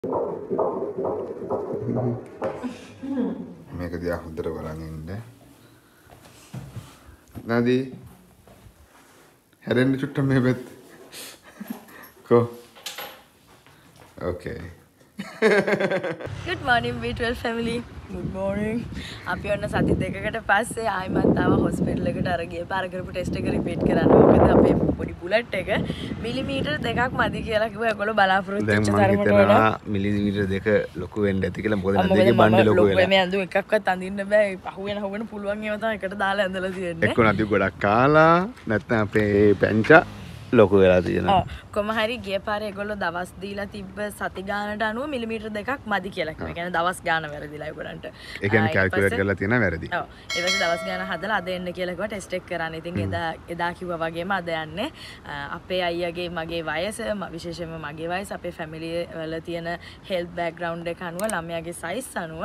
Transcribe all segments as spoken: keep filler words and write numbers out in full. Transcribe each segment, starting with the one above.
මේක දිහා හොඳට බලන් ඉන්න. නදී හැරෙන්න චුට්ටක් මේ පැත්ත. කො. Okay. Good morning B twelve family. Good morning. අපි ඔන්න සති දෙකකට පස්සේ ආයිමත් ආව හොස්පිටල් එකට අර ගියේ පාර කරපු ටෙස්ට් එක රිපීට් කරන්න. මොකද අපේ පොඩි බුලට් එක මිලිමීටර් දෙකක් මදි කියලා කිව්වා. ඒගොල්ලෝ බලාපොරොත්තු වෙච්ච තරමට වඩා මිලිමීටර් දෙක ලොකු වෙන්න ඇති කියලා. මොකද නදීගේ බණ්ඩේ ලොකු වෙලා. මේ අඳුම් එකක්වත් අඳින්න බෑ. අහුවෙන අහුවෙන පුළුවන් ඒවා තමයි එකට දාලා ඇඳලා තියෙන්නේ. එක්ක නදී ගොඩක් කාලා නැත්නම් අපේ පැංචා ලොකු වෙලා තියෙනවා. ඔව්. කොහම හරි ගිය පාරේ ඒගොල්ලෝ දවස් දීලා තිබ්බ සති ගානට අනුව මිලිමීටර් දෙකක් මදි කියලා කිව්වා. ඒ කියන්නේ දවස් ගාන වැරදිලා ඒගොල්ලන්ට. ඒ කියන්නේ කැල්කියුලේට් කරලා තියෙනවා වැරදි. ඔව්. ඊට පස්සේ දවස් ගාන හදලා අද එන්න කියලා කිව්වා ටෙස්ට් එක කරන්න. ඉතින් එදා එදා කිව්වා වගේම අද යන්නේ අපේ අයියාගේ මගේ වයස විශේෂයෙන්ම මගේ වයස අපේ ෆැමිලි වල තියෙන හෙල්ත් බෑග්ග්‍රවුන්ඩ් එක අනුව ළමයාගේ සයිස් අනුව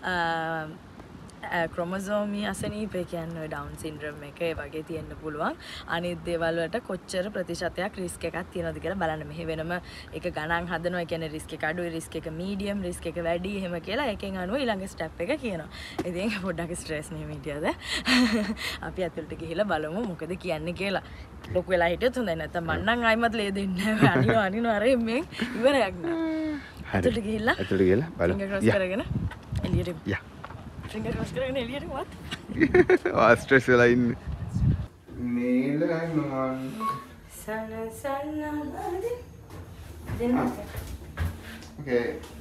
ක්‍රොමසෝමි අසනීපේ කියන්නේ ඩවුන් සින්ඩ්‍රෝම් එක ඒ වගේ තියෙන්න පුළුවන්. අනිත් දේවල් වලට කොච්චර ප්‍රතිශතයක් රිස්ක් එකක් තියෙනවද කියලා බලන්න. මෙහි වෙනම එක ගණන් හදනවා. ඒ කියන්නේ රිස්ක් එක අඩුයි, රිස්ක් එක මීඩියම්, රිස්ක් එක වැඩි එහෙම කියලා එකෙන් අනුව ඊළඟ ස්ටෙප් එක කියනවා. ඉතින් පොඩ්ඩක් ස්ට්‍රෙස් නෙමෙයි හිටියද? අපි ඇතුළට ගිහිල්ලා බලමු මොකද කියන්නේ කියලා. ලොකු වෙලා හිටියොත් හොඳයි. නැත්නම් මං නම් ආයිමත් ලේ දෙන්නේ නැහැ. අනිනවා අනිනවා අර එම්මෙන් ඉවරයක් නෑ. ඇතුළට ගිහිල්ලා ඇතුළට ගිහලා බලමු. ෆින්ගර් ක්‍රොස් කරගෙන එළියට යා. Finger cross කරගෙන එළියට what? ආ ස්ට්‍රෙස් වෙලා ඉන්නේ. නීල ගන්නවා. සන සන නදී. දෙන්න. Okay.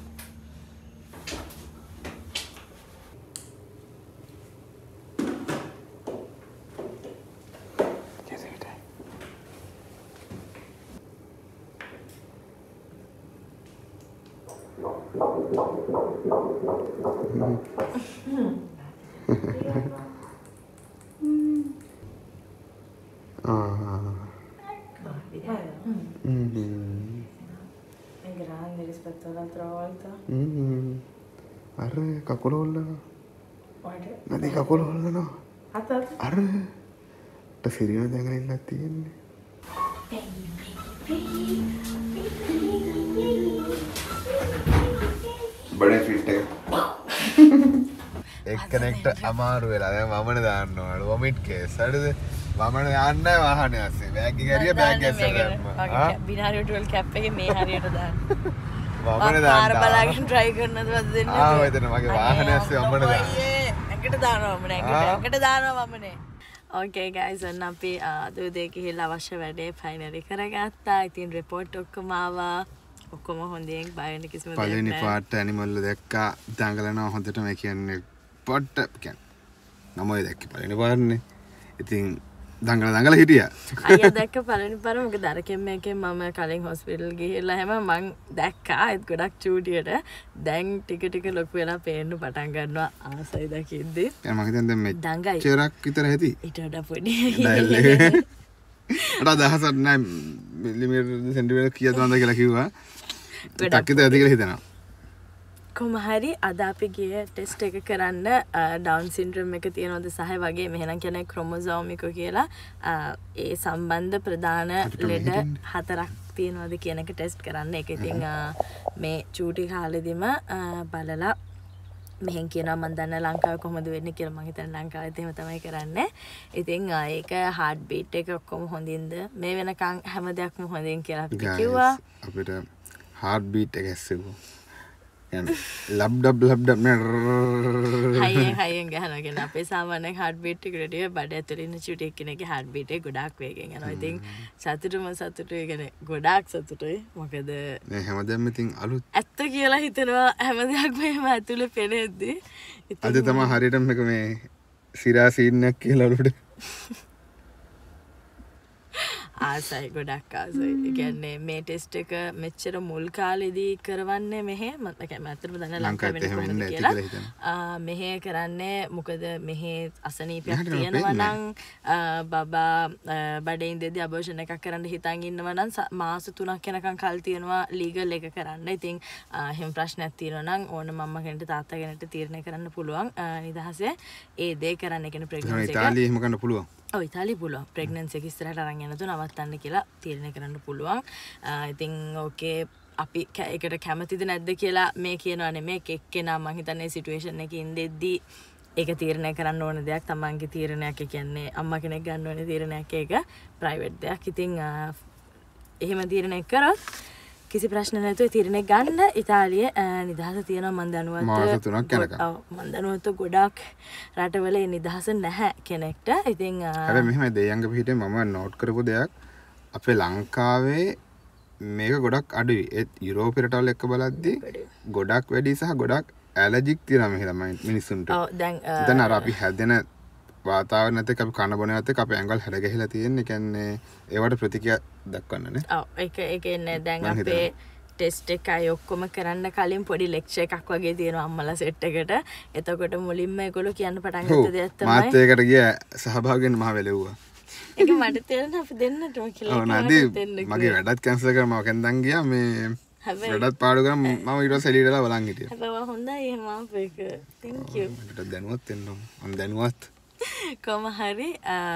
È grande rispetto all'altra volta. Mm. Arre, cacololla. Guarda. Nadi cacololla no. Atta. Arre. Ta sirina දැඟලා ඉන්නත් තියෙන්නේ. බඩේ ෆිට් එක. එක්කෙනෙක්ට අමාරු වෙලා දැන් වමන දාන්න ඕන. Vomit case. හරිද? වමන දාන්න වාහනේ ඇස්සේ. බෑග් එක හරිය බෑග් ඇස්සේ දැම්මා. ආ බිනාරියෝ ටුවෙල්ව් කැප් එකේ මේ හරියට දාන්න. වමන දාන්න. ආර බලාගෙන try කරනද වද දෙන්න. ආ වේදන මගේ වාහනේ ඇස්සේ වමන දාන්න. ඇඟට දානවා වමන ඇඟට ඇඟට දානවා වමනේ. Okay guys ඔන්න අපි අද උදේ ගිහිල්ලා අවශ්‍ය වැඩේ ෆයිනලි කරගත්තා. ඉතින් report ඔක්කොම ආවා. ඔක්කොම හොඳින් බය වෙන්න කිසිම දෙයක් නැහැ. පළවෙනි පාර්ට් ඇනිමල් දැක්කා. දඟලනවා හොඳටම කියන්නේ පොට්ට කියන්නේ නමයි දැක්කේ පළවෙනි පාර්ට්නේ. ඉතින් දඟල දඟල හිටියා. අයියා දැක්ක පළවෙනි පාර මොකද අර කෙම්මේකෙන් මම කලින් හොස්පිටල් ගිහිල්ලා හැම මං දැක්කා ඒත් ගොඩක් චූටියට. දැන් ටික ටික ලොකු වෙලා පේන්න පටන් ගන්නවා ආසයි දකිද්දි. දැන් මම හිතන්නේ දැන් මේ දඟයි. චෙරක් විතර ඇති. ඊට වඩා පොඩි. අර දහසක් නෑ මිලිමීටර් සෙන්ටිමීටර් කීයද වන්ද කියලා කිව්වා. ටක්කිත ඇති කියලා හිතනවා. කොහොම හරි අද අපි ගියේ ටෙස්ට් එක කරන්න ඩවුන් සින්ඩ්‍රෝම් එක තියෙනවද සහ වගේ මෙහෙනම් කියන්නේ ක්‍රොමොසෝමික කියලා ඒ සම්බන්ධ ප්‍රධාන ලෙඩ හතරක් තියෙනවද කියන එක ටෙස්ට් කරන්න. ඒක ඉතින් මේ චූටි කාලෙදිම බලලා මෙහෙන් කියනවා මම දන්න ලංකාවේ කොහොමද වෙන්නේ කියලා. මම හිතන්නේ ලංකාවෙත් එහෙම තමයි කරන්නේ. ඉතින් ඒක හાર્ට් බීට් එක ඔක්කොම හොඳින්ද මේ වෙනකන් හැම දෙයක්ම හොඳින් කියලා අපි කිව්වා. අපිට හાર્ට් බීට් එක ඇස්සෙවෝ. ලබ් ඩබ් ලබ් ඩබ් නේ හයියෙන් හයියෙන් ගහනවා කියන අපේ සාමාන්‍ය හાર્ට් බීට් එකට වඩා බඩ ඇතුලේ ඉන්න චුටි කෙනෙක්ගේ හાર્ට් බීට් එක ගොඩාක් වේගෙන් යනවා. ඉතින් සතුටුම සතුටුයි කියන්නේ ගොඩාක් සතුටුයි. මොකද මේ හැමදේම ඉතින් අලුත් ඇත්ත කියලා හිතනවා හැම දෙයක්ම එහෙම ඇතුලේ පෙනෙද්දි. අද තමයි හරියටම මේක මේ සිරා සීන් එකක් කියලා අලුත් ආසයි ගොඩක් ආසයි. ඒ කියන්නේ මේ ටෙස්ට් එක මෙච්චර මුල් කාලෙදී කරවන්නේ මෙහෙ මම කියන්නේ අතරම දන්න ලංකාවේ වෙන්න කියලා. මෙහෙ කරන්නේ මොකද මෙහෙ අසනීපයක් තියෙනවා නම් බබා බඩේ ඉඳදී අබෝෂන් එකක් කරන්න හිතන් ඉන්නවා නම් මාස තුනක් යනකම් කල් තියෙනවා ලීගල් එක කරන්න. ඉතින් එහෙම ප්‍රශ්නයක් තියෙනවා නම් ඕන මම්මා කෙනෙක්ට තාත්තා කෙනෙක්ට තීරණය කරන්න පුළුවන් නිදහසේ ඒ දේ කරන්න. කියන්නේ ප්‍රෙග්නන්සි එක ඉතාලියේ එහෙම කරන්න පුළුවන්. ඔව් ඉතාලිය පුළුවන්. ප්‍රෙග්නන්සි එක ඉස්සරහට අරන් යන තු නවත්තන්න කියලා තීරණය කරන්න පුළුවන්. ඉතින් ඕකේ අපි ඒකට කැමතිද නැද්ද කියලා මේ කියනවා නෙමෙයි එක්කෙනා මං හිතන්නේ සිටුේෂන් එකේ ඉඳෙද්දී ඒක තීරණය කරන්න ඕන දෙයක් තමන්ගේ තීරණයක් කියන්නේ අම්මා කෙනෙක් ගන්න ඕනේ තීරණයක් ඒක ප්‍රයිවට් දෙයක්. ඉතින් එහෙම තීරණය කරොත් කිසි ප්‍රශ්න නැතුව තීරණය ගන්න ඉතාලියේ නිදහස තියෙනවා මන් දැනුවත් මාස තුනක් යනකම්. ඔව් මන් දැනුවත් ගොඩක් රටවල ඒ නිදහස නැහැ කෙනෙක්ට. ඉතින් හැබැයි මෙහෙම දෙයංග පිටින් මම නෝට් කරපු දෙයක් අපේ ලංකාවේ මේක ගොඩක් අඩුයි. ඒත් යුරෝපේ රටවල් එක්ක බලද්දී ගොඩක් වැඩි සහ ගොඩක් ඇලර්ජික් තියෙනවා මේ ළමයි මිනිස්සුන්ට. ඔව් දැන් දැන් අර අපි හැදෙන වාතාවරණයත් එක්ක අපි කන බොනවත් එක්ක අපේ ඇඟවල් හැඩ ගැහිලා තියෙන්නේ. කියන්නේ ඒවට ප්‍රතික්‍රියා දක්වන්න නේ. ඔව් ඒක ඒක එන්නේ දැන් අපේ ටෙස්ට් එකයි ඔක්කොම කරන්න කලින් පොඩි ලෙක්චර් එකක් වගේ තියෙනවා අම්මලා සෙට් එකට. එතකොට මුලින්ම ඒගොල්ලෝ කියන්න පටන් ගත්ත දෙයක් තමයි මාත් ඒකට ගිය සහභාගී වෙන්න මහ වෙලෙව්වා. ඒක මට තේරෙන අපි දෙන්නටම කියලා. ඔව් නදී මගේ වැඩත් කැන්සල් කරා මම කෙන්දන් ගියා මේ වැඩත් පාඩු කරා මම ඊට පස්සේ එළියටලා බලන් හිටියා. හැබැයි හොඳයි එහෙම ආපේක. thank you. මට දැනුවත් වෙන්න ඕන. මම දැනුවත්. කොහොම හරි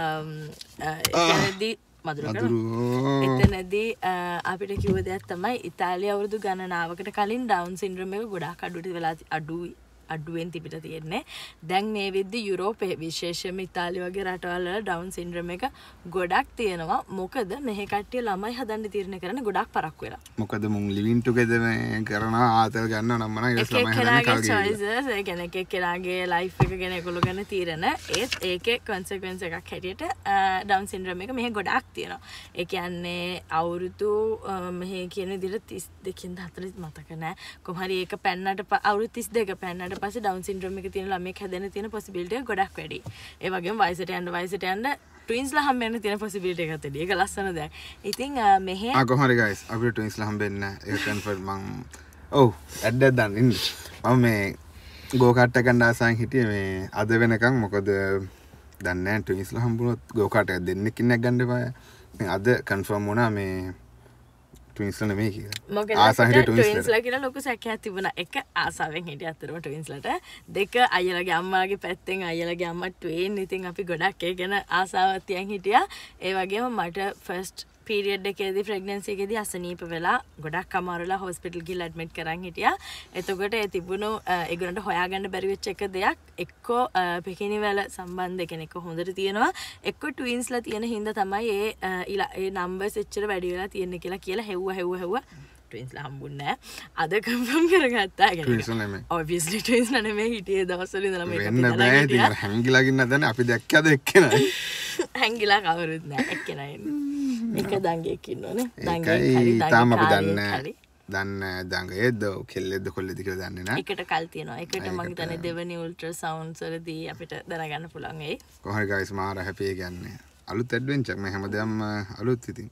එතනදී මధుර එතනදී අපිට කිව්ව දෙයක් තමයි ඉතාලිය අවුරුදු ගණනාවකට කලින් ඩවුන් සින්ඩ්‍රෝම් එක ගොඩාක් අඩුවට වෙලා අඩුයි අඩුවෙන් තිබිට තියෙන්නේ. දැන් මේ විද්දි යුරෝපයේ විශේෂයෙන්ම ඉතාලිය වගේ රටවල් වල ඩවුන් සින්ඩ්‍රෝම් එක ගොඩක් තියෙනවා. මොකද මෙහි කට්ටිය ළමයි හදන්න තීරණය කරන්නේ ගොඩක් පරක්කු වෙලා. මොකද මුන් ලිවින් ටුගෙදර් කරනවා ආතල් ගන්නවා නම් මම ඊට ළමයි හදන්න කල්ගේ choices ඒ කියන්නේ එක එක්කෙනාගේ ලයිෆ් එක ගැන ඒගොල්ලෝ ගන්න තීරණ ඒත් ඒකේ consequence එකක් හැටියට ඩවුන් සින්ඩ්‍රෝම් එක මෙහි ගොඩක් තියෙනවා. ඒ කියන්නේ අවුරුදු මෙහි කියන විදිහට තිස් දෙකෙන් හතරෙත් මතක නැහැ. කොහොම හරි ඒක පැන්නට අවුරුදු තිස් දෙක පැන්නට පස්සේ ඩවුන් සින්ඩ්‍රෝම් එක තියෙන ළමෙක් හැදෙන්න තියෙන possibility එක ගොඩක් වැඩි. ඒ වගේම වයසට යන වයසට යන twins ලා හම්බෙන්න තියෙන possibility එකත් වැඩි. ඒක ලස්සන දෙයක්. ඉතින් මෙහෙ ආ කොහොම හරි guys අපිට twins ලා හම්බෙන්න ඒක confirm මං ඔව් ඇඩ්ඩක් දාන්න ඉන්න. මම මේ ගෝ කාට් එක ගන්න ආසෙන් හිටියේ මේ අද වෙනකන් මොකද දන්නේ නැහැ twins ලා හම්බුනොත් ගෝ කාට් එක දෙන්නෙක් ඉන්නක් ගන්න එපා. ඉතින් අද confirm වුණා මේ twins ලා නෙමෙයි කියලා. මොකද twins ලා කියලා ලොකු සැකයක් තිබුණා. එක ආසාවෙන් හිටිය අතරම twins ලාට. දෙක අයියලාගේ අම්මාගේ පැත්තෙන් අයියලාගේ අම්මා twin. ඉතින් අපි ගොඩක් ඒ ගැන ආසාවක් තියන් හිටියා. ඒ වගේම මට first period එකේදී pregnancy එකේදී අසනීප වෙලා ගොඩක් අමාරුලා hospital ගිහලා admit කරන් හිටියා. එතකොට ඒ තිබුණු ඒගොල්ලන්ට හොයාගන්න බැරි වෙච්ච එක දෙයක් එක්කෝ පිකිනිවැල සම්බන්ධ කෙනෙක් හොඳට තියෙනවා. එක්කෝ twins ලා තියෙන හින්දා තමයි ඒ ඒ numbers එච්චර වැඩි වෙලා තියෙන්නේ කියලා කියලා හෙව්වා හෙව්වා හෙව්වා twins ලා හම්බුන්නේ නැහැ. අද confirm කරගත්තා. twins නෙමෙයි. obviously twins ලා නෙමෙයි හිටියේ දවස්වල ඉඳලා මේක අපි දැනගන්න හිටියා. හැංගිලා ගින්න දැන් අපි දැක්කද එක්කෙනා. හැංගිලා කවුරුත් නැහැ එක්කෙනා ඉන්නේ. එක දංගෙක් ඉන්නවනේ. දංගෙක් හරි තාම අපි දන්නේ දන්නේ දංගෙද්ද කෙල්ලෙද්ද කොල්ලෙද්ද කියලා දන්නේ නැහැ. එකට කල් තියෙනවා. එකට මම හිතන්නේ දෙවෙනි ultrasounds වලදී අපිට දැනගන්න පුළුවන් වෙයි. කොහොමද guys මාර හැපි කියන්නේ. අලුත් ඇඩ්වෙන්චර් මේ හැමදාම අලුත් ඉතින්.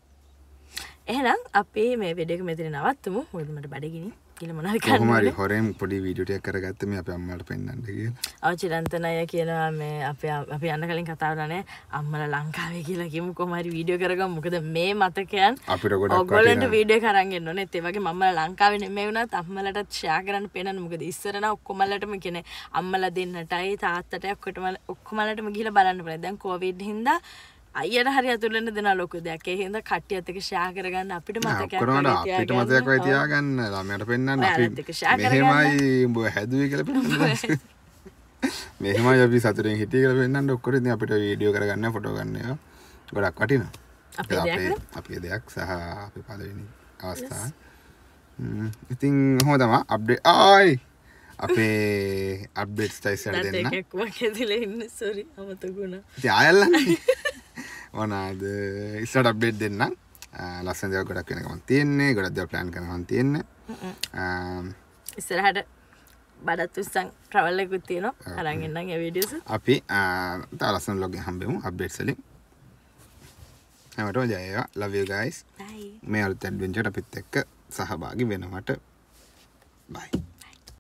එහෙනම් අපි මේ වීඩියෝ එක මෙතන නවත්තමු. මොකද මට බඩගිනි. කියලා මොනවද කරන්නේ? කොහොම හරි හොරෙන් පොඩි වීඩියෝ ටිකක් කරගත්ත මේ අපේ අම්මාට පෙන්නන්න කියලා. ඔව් චිරන්තන අය කියනවා මේ අපේ අපි යන්න කලින් කතා කරලානේ අම්මලා ලංකාවේ කියලා කියමු කොහොම හරි වීඩියෝ කරගමු. මොකද මේ මතකයන් අපිට ගොඩක් ඔයගොල්ලන්ට වීඩියෝ කරන් එන්න ඕනේ. ඒ වගේම අම්මලා ලංකාවේ නෙමෙයි වුණත් අම්මලාටත් ෂෙයා කරන්න පේනන්න. මොකද ඉස්සර නම් ඔක්කොමලටම කියන්නේ අම්මලා දෙන්නටයි තාත්තටයි ඔක්කොටම ඔක්කොමලටම ගිහිල්ලා බලන්න පුළුවන්. දැන් කොවිඩ් හින්දා අයියට හරි අතුලෙන්න දෙන ලොකු දෙයක්. ඒ හින්දා කට්ටියත් එක්ක ෂෙයා කරගන්න අපිට මතකයක් කරනවා. අපිට මතකයක් වෙයි තියාගන්න. ළමයට පෙන්නන්න අපි මෙහෙමයි උඹ හැදුවේ කියලා පෙන්නන්න. මෙහෙමයි අපි සතුටින් හිටියේ කියලා පෙන්නන්න ඔක්කොම ඉතින් අපිට වීඩියෝ කරගන්න ෆොටෝ ගන්න ඒවා ගොඩක් වටිනවා. අපේ අපේ දෙයක් සහ අපේ පළවෙනි අවස්ථාව. ඉතින් කොහොමද තමයි අප්ඩේට් ආයි අපේ අප්ඩේට්ස් ටයිසර් දෙන්න. දැන් එකක් වගේ ඉන්න සෝරි අමතකුණා. ඉතින් ආයල්ලා මොනවාද ඉස්සරට අප්ඩේට් දෙන්නම්. ලස්සන දේවල් ගොඩක් වෙනකම් තියෙන්නේ. ගොඩක් දේවල් ප්ලෑන් කරනවා තියෙන්නේ. ඉස්සරහට බඩත් උස්සන් ට්‍රැවල් එකකුත් තියෙනවා. අරන් එන්නම් ඒ වීඩියෝස්. අපි තව ලස්සන vlog එකක් හම්බෙමු අප්ඩේට්ස් වලින්. හැමෝටම ජය වේවා. love you guys. bye. මේ අලුත් ඇඩ්වෙන්චර් අපිත් එක්ක සහභාගී වෙනවට bye.